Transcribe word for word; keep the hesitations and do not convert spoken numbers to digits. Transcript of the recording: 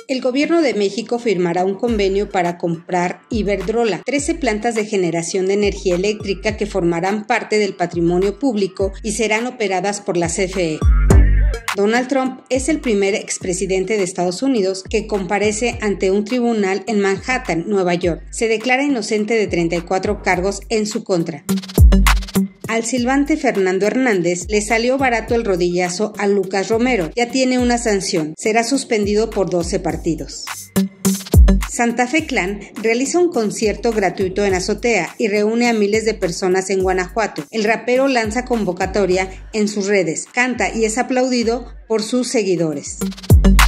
El gobierno de México firmará un convenio para comprar Iberdrola, trece plantas de generación de energía eléctrica que formarán parte del patrimonio público y serán operadas por la C F E. Donald Trump es el primer expresidente de Estados Unidos que comparece ante un tribunal en Manhattan, Nueva York. Se declara inocente de treinta y cuatro cargos en su contra. Al silbante Fernando Hernández le salió barato el rodillazo a Lucas Romero. Ya tiene una sanción. Será suspendido por doce partidos. Santa Fe Clan realiza un concierto gratuito en azotea y reúne a miles de personas en Guanajuato. El rapero lanza convocatoria en sus redes, canta y es aplaudido por sus seguidores.